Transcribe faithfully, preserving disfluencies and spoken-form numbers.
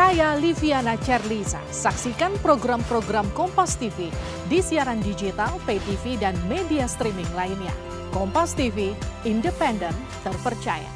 Saya Liviana Cerlisa. Saksikan program-program Kompas T V di siaran digital, pay T V, dan media streaming lainnya. Kompas T V, independen, terpercaya.